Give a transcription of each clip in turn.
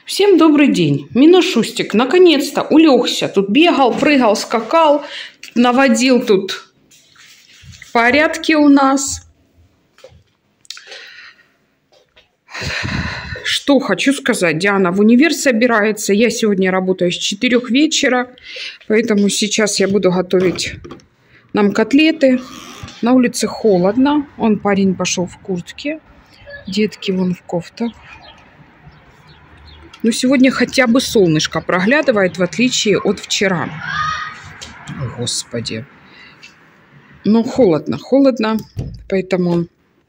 Всем добрый день. Миношустик наконец-то улегся. Тут бегал, прыгал, скакал, наводил тут порядки у нас. Что хочу сказать. Диана в универ собирается. Я сегодня работаю с 4 вечера, поэтому сейчас я буду готовить нам котлеты. На улице холодно. Он, парень, пошел в куртке. Детки вон в кофтах. Но сегодня хотя бы солнышко проглядывает, в отличие от вчера. О, Господи. Но холодно, поэтому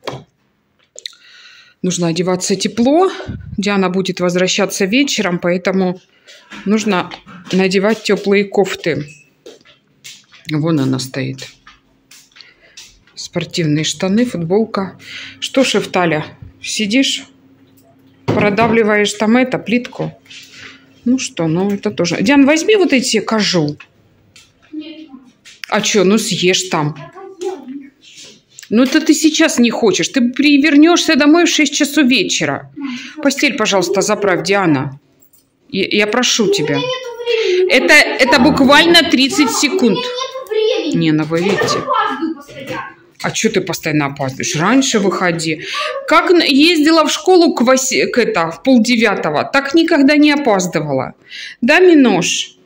нужно одеваться тепло. Диана будет возвращаться вечером, поэтому нужно надевать теплые кофты. Вон она стоит. Спортивные штаны, футболка. Что, Шефталя, сидишь? Продавливаешь там плитку. Ну что, ну это тоже. Диан, возьми вот эти кажу. Нет. А что, ну съешь там. Ну это ты сейчас не хочешь. Ты вернешься домой в 6 часов вечера. Постель, пожалуйста, заправь, Диана. Я прошу тебя. Это буквально 30 секунд. Не, ну вы видите. А что ты постоянно опаздываешь? Раньше выходи. Как ездила в школу в 8:30, так никогда не опаздывала. Да, Минош?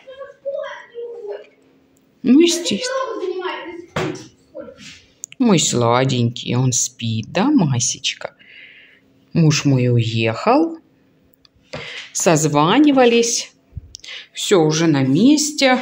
Ну, естественно. Мой сладенький, он спит, да, Масечка? Муж мой уехал. Созванивались. Все уже на месте.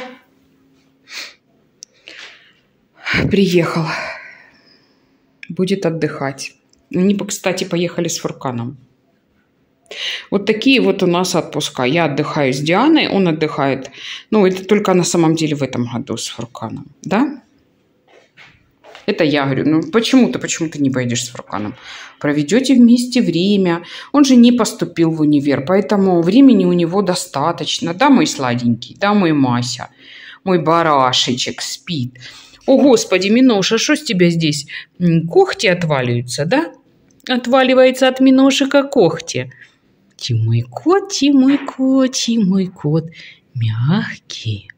Приехал. Будет отдыхать. Они, кстати, поехали с Фурканом. Вот такие вот у нас отпуска. Я отдыхаю с Дианой, он отдыхает. Ну, это только на самом деле в этом году с Фурканом. Да? Это я говорю. Ну, почему ты не поедешь с Фурканом? Проведете вместе время. Он же не поступил в универ, поэтому времени у него достаточно. Да, мой сладенький? Да, мой Мася? Мой барашечек спит. О, Господи, Миноша, что с тебя здесь? Когти отваливаются, да? Отваливается от Миношика когти. Ти мой кот, ти мой кот, ти мой кот. Мягкий.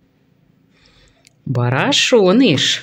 Барашоныш.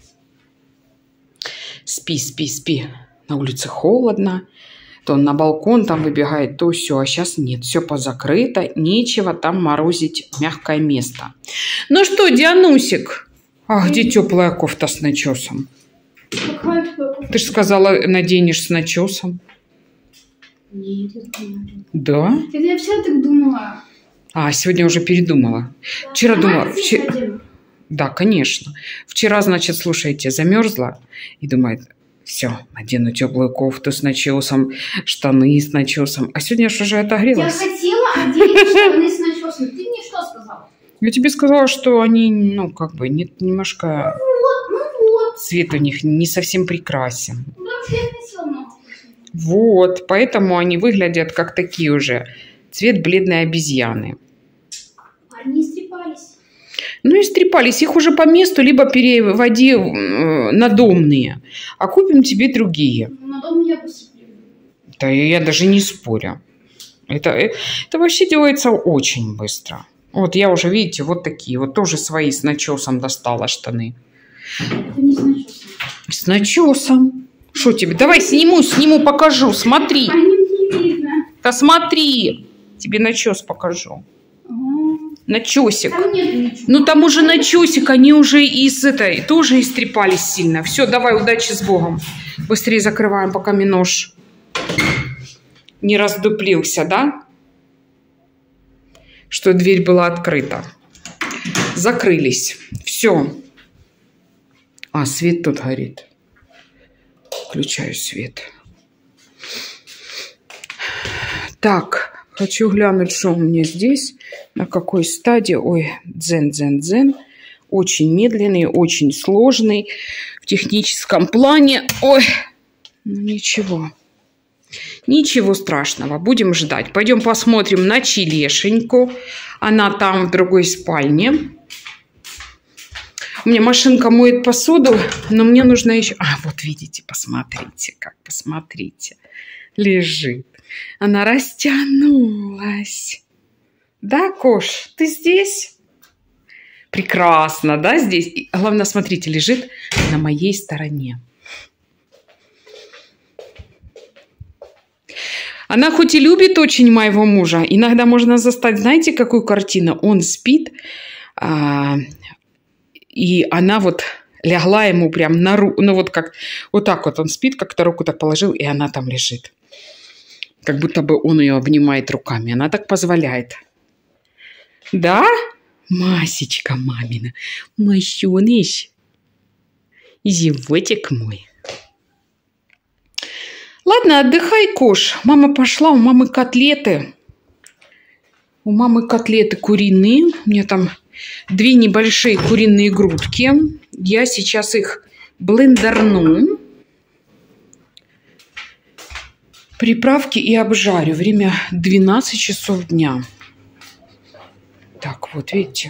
Спи, спи, спи. На улице холодно. То он на балкон там выбегает, то все. А сейчас нет, все позакрыто. Нечего там морозить мягкое место. Ну что, Дианусик? А где теплая кофта с начесом? Ты же сказала, наденешь с начесом. Нет, это не. Да? Это я вчера так думала. А, сегодня уже передумала. Да. Вчера думала. Надену. Да, конечно. Вчера, значит, слушайте, замерзла и думает, все, надену теплую кофту с начесом, штаны с начесом. А сегодня же уже отогрелась. Я хотела одеть штаны с начесом. Ты мне что сказала? Я тебе сказала, что они, ну, как бы, немножко... Вот. Цвет у них не совсем прекрасен. Вообще я хотела много. Вот, поэтому они выглядят как такие уже. Цвет бледной обезьяны. Они истрепались. Ну, истрепались. Их уже по месту либо переводи на домные. А купим тебе другие. На дом я посыплю. Да я даже не спорю. Это вообще делается очень быстро. Вот я уже, видите, вот такие. Вот тоже свои с начесом достала штаны. Это не с начесом. С начесом. Что тебе? Давай сниму, покажу. Смотри. По ним не видно. Да смотри. Тебе начес покажу. Начесик. Там нет ничего. Ну там уже начесик, они уже из этой тоже истрепались сильно. Все, давай, удачи с Богом. Быстрее закрываем, пока Минош не раздуплился, да? Что дверь была открыта. Закрылись. Все. А, свет тут горит. Включаю свет. Так, хочу глянуть, что у меня здесь. На какой стадии. Ой, дзен. Очень медленный, очень сложный. В техническом плане. Ой, ну ничего. Ничего страшного. Будем ждать. Пойдем посмотрим на Чилешеньку. Она там в другой спальне. У меня машинка моет посуду, но мне нужно еще... А, вот видите, посмотрите, как, посмотрите. Лежит. Она растянулась. Да, Кош, ты здесь? Прекрасно, да, здесь? И, главное, смотрите, лежит на моей стороне. Она хоть и любит очень моего мужа, иногда можно застать, знаете, какую картину? Он спит, и она вот лягла ему прям на руку, ну вот как, вот так вот он спит, как-то руку так положил, и она там лежит. Как будто бы он ее обнимает руками. Она так позволяет. Да? Масечка мамина. Мощеныш. Животик мой. Ладно, отдыхай, Кош. Мама пошла, у мамы котлеты. У мамы котлеты куриные. У меня там 2 небольшие куриные грудки. Я сейчас их блендерну. Приправки и обжарю. Время 12 часов дня. Так, вот, видите.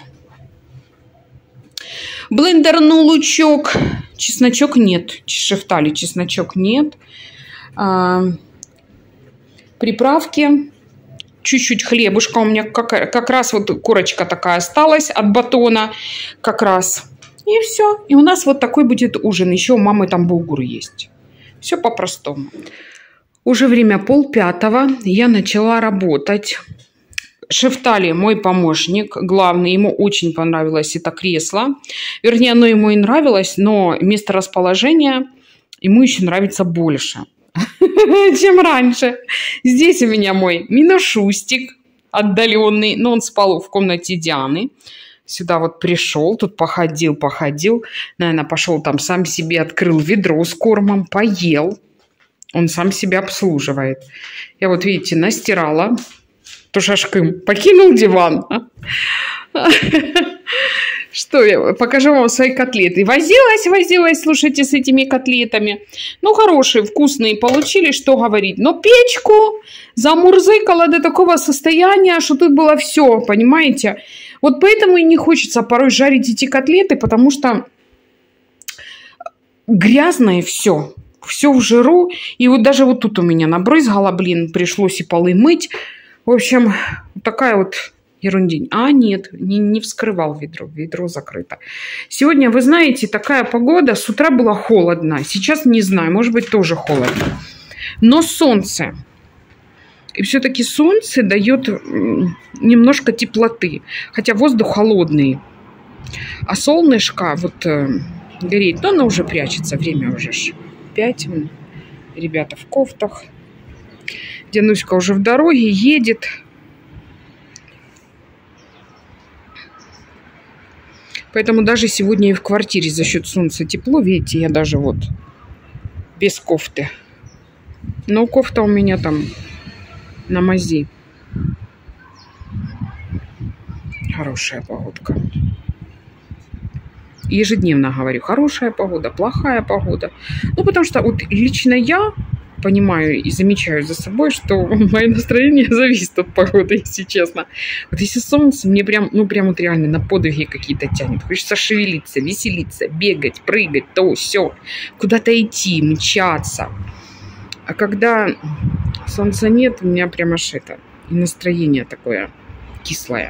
Блендерну лучок. Чесночок нет. Шефтали чесночок нет. Приправки. Чуть-чуть хлебушка. У меня как раз вот корочка такая осталась от батона. Как раз. И все. И у нас вот такой будет ужин. Еще у мамы там булгур есть. Все по-простому. Уже время 4:30. Я начала работать. Шефтали, мой помощник, главный, ему очень понравилось это кресло. Вернее, оно ему и нравилось, но месторасположение ему еще нравится больше, чем раньше. Здесь у меня мой Миношустик отдаленный, но он спал в комнате Дианы. Сюда вот пришел, тут походил. Наверное, пошел там сам себе открыл ведро с кормом, поел. Он сам себя обслуживает. Я вот, видите, настирала. Тушашкым. Покинул диван. Что я покажу вам свои котлеты. Возилась, слушайте, с этими котлетами. Ну, хорошие, вкусные получились, что говорить. Но печку замурзыкала до такого состояния, что тут было все, понимаете? Вот поэтому и не хочется порой жарить эти котлеты, потому что грязное все. Все в жиру. И вот даже вот тут у меня набрызгала, блин, пришлось и полы мыть. В общем, такая вот ерундень. А, нет, не вскрывал ведро. Ведро закрыто. Сегодня, вы знаете, такая погода. С утра было холодно. Сейчас не знаю, может быть, тоже холодно. Но солнце. И все-таки солнце дает немножко теплоты. Хотя воздух холодный. А солнышко вот горит. Но оно уже прячется. Время уже 5. Ребята в кофтах. Дянуська уже в дороге, едет. Поэтому даже сегодня и в квартире за счет солнца тепло. Видите, я даже вот без кофты. Но кофта у меня там на мази. Хорошая погодка. Ежедневно говорю, хорошая погода, плохая погода. Ну, потому что вот лично я понимаю и замечаю за собой, что мое настроение зависит от погоды, если честно. Вот если солнце, мне прям, ну прям вот реально на подвиги какие-то тянет. Хочется шевелиться, веселиться, бегать, прыгать, то, все. Куда-то идти, мчаться. А когда солнца нет, у меня прям аж это, и настроение такое кислое.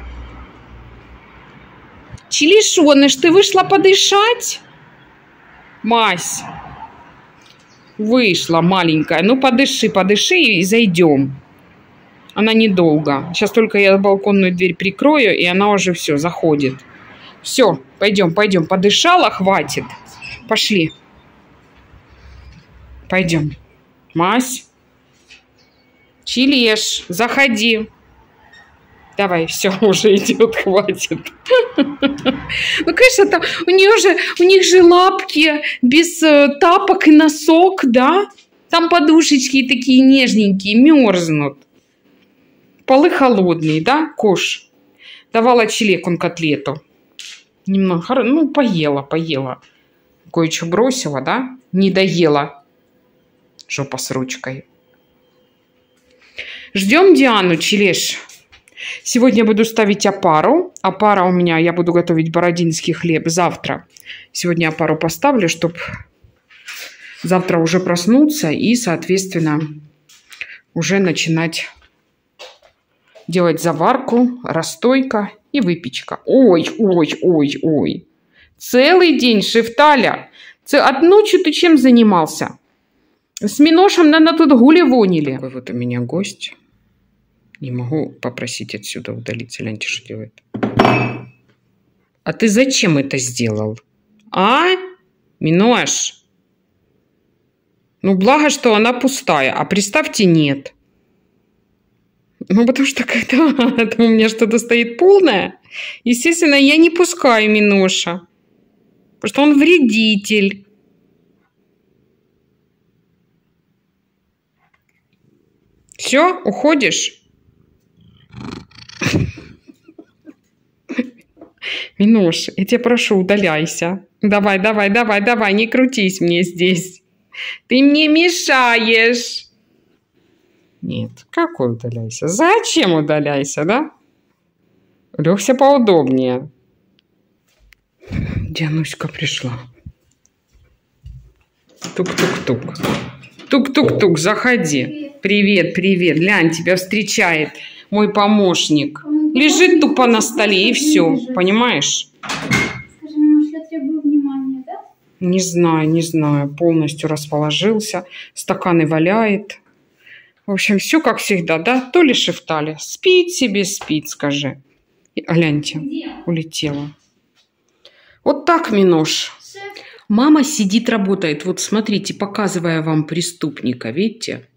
Чилишоныш, ты вышла подышать? Мась. Вышла маленькая. Ну, подыши и зайдем. Она недолго. Сейчас только я балконную дверь прикрою, и она уже все, заходит. Все, пойдем. Подышала, хватит. Пошли. Пойдем. Мась. Чилеш, заходи. Давай, все, уже идет, хватит. Ну, конечно, там у них же лапки без тапок и носок, да? Там подушечки такие нежненькие, мерзнут. Полы холодные, да, Кош? Давала Чилеку котлету. Немного, ну, поела. Кое-что бросила, да? Не доела. Жопа с ручкой. Ждем Диану, Чилеш. Сегодня буду ставить опару. Опара у меня, я буду готовить бородинский хлеб завтра. Сегодня опару поставлю, чтобы завтра уже проснуться и, соответственно, уже начинать делать заварку, расстойка и выпечка. Ой, ой, ой, ой. Целый день, Шефталя. Ночью ты чем занимался? С Миношем, наверное, тут гули-вонили. Такой вот у меня гость. Не могу попросить отсюда удалиться. Гляньте, что делает. А ты зачем это сделал? А? Минош? Ну, благо, что она пустая. А представьте, нет. Ну, потому что когда там у меня что-то стоит полное, естественно, я не пускаю Миноша. Потому что он вредитель. Все, уходишь? Минош, я тебя прошу, удаляйся. Давай, давай, давай, давай, не крутись мне здесь. Ты мне мешаешь. Нет, какой удаляйся? Зачем удаляйся, да? Легся поудобнее. Диануська пришла. Тук-тук-тук. Тук-тук-тук, заходи. Привет, привет. Глянь, тебя встречает мой помощник. Лежит тупо на столе и все, понимаешь? Скажи, Минош, я требую внимания, да? Не знаю, не знаю. Полностью расположился. Стаканы валяет. В общем, все как всегда, да? То ли Шефталя. Спит себе, спит, скажи. И, гляньте, улетела. Вот так, Минош. Мама сидит, работает. Вот смотрите, показывая вам преступника, видите?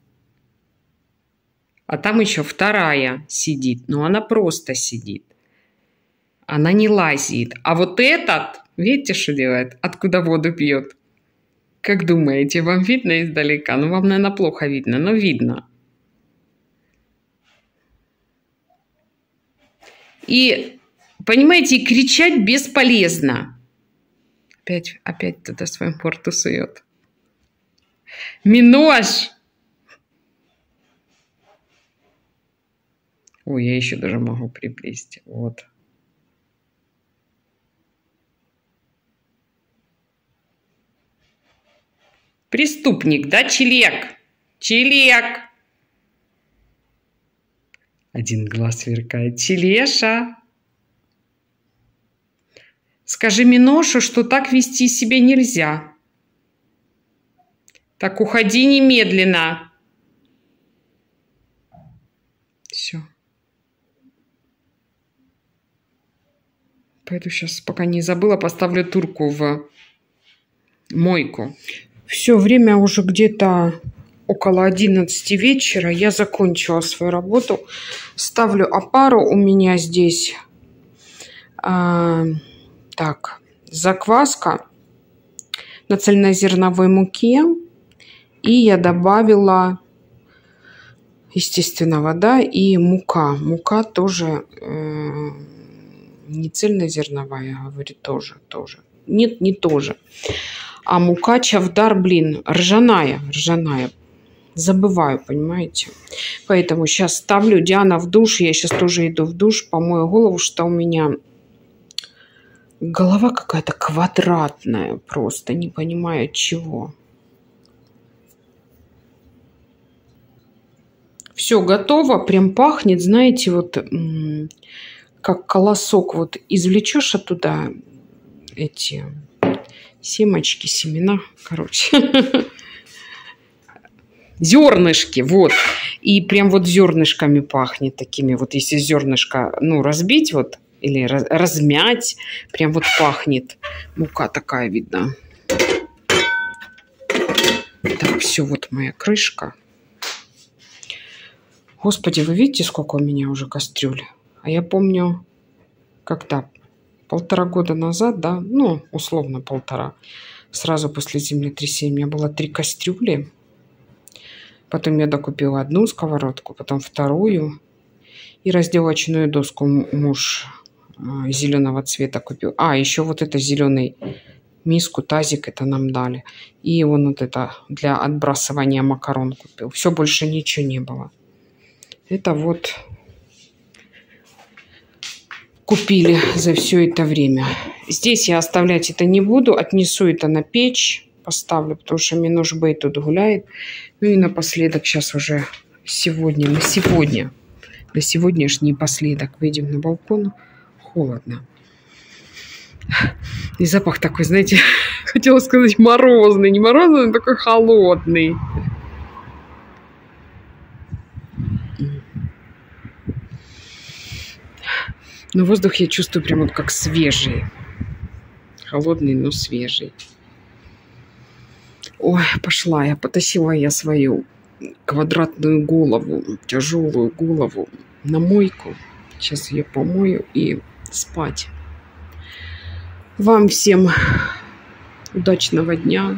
А там еще вторая сидит. Но она просто сидит. Она не лазит. А вот этот, видите, что делает? Откуда воду пьет? Как думаете, вам видно издалека? Ну, вам, наверное, плохо видно, но видно. И, понимаете, кричать бесполезно. Опять туда свою порту сует. Минош! Ой, я еще даже могу приплести. Вот. Преступник, да, Челек? Челек! Один глаз сверкает. Челеша! Скажи Миношу, что так вести себя нельзя. Так уходи немедленно. Все. Пойду сейчас, пока не забыла, поставлю турку в мойку. Все, время уже где-то около 11 вечера. Я закончила свою работу. Ставлю опару. У меня здесь так, закваска на цельнозерновой муке. И я добавила, естественно, вода и мука. Мука тоже не цельнозерновая, говорит, тоже. Нет, не тоже. А мука чавдар, блин, ржаная. Забываю, понимаете? Поэтому сейчас ставлю Диана в душ. Я сейчас тоже иду в душ, помою голову, что у меня голова какая-то квадратная. Просто не понимаю, от чего. Все готово. Прям пахнет, знаете, вот как колосок. Вот извлечешь оттуда эти семечки, семена, короче. Зернышки, вот. И прям вот зернышками пахнет такими. Вот если зернышко, ну, разбить вот или размять, прям вот пахнет. Мука такая видна. Так, все, вот моя крышка. Господи, вы видите, сколько у меня уже кастрюль? А я помню, когда 1,5 года назад, да, ну, условно 1,5, сразу после землетрясения у меня было 3 кастрюли. Потом я докупила 1 сковородку, потом 2. И разделочную доску муж зеленого цвета купил. А, еще вот это зеленый миску, тазик, это нам дали. И он вот это для отбрасывания макарон купил. Все, больше ничего не было. Это вот купили за все это время. Здесь я оставлять это не буду. Отнесу это на печь. Поставлю, потому что Минош Бей тут гуляет. Ну и напоследок сейчас уже Сегодня, на сегодня ж не последок. Выйдем на балкон. Холодно. И запах такой, знаете, хотела сказать морозный. Не морозный, но такой холодный. Но воздух я чувствую прям вот как свежий. Холодный, но свежий. Ой, пошла я, потащила я свою квадратную голову, тяжелую голову на мойку. Сейчас ее помою и спать. Вам всем удачного дня,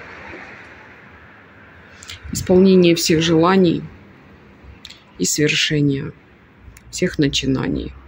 исполнения всех желаний и свершения всех начинаний.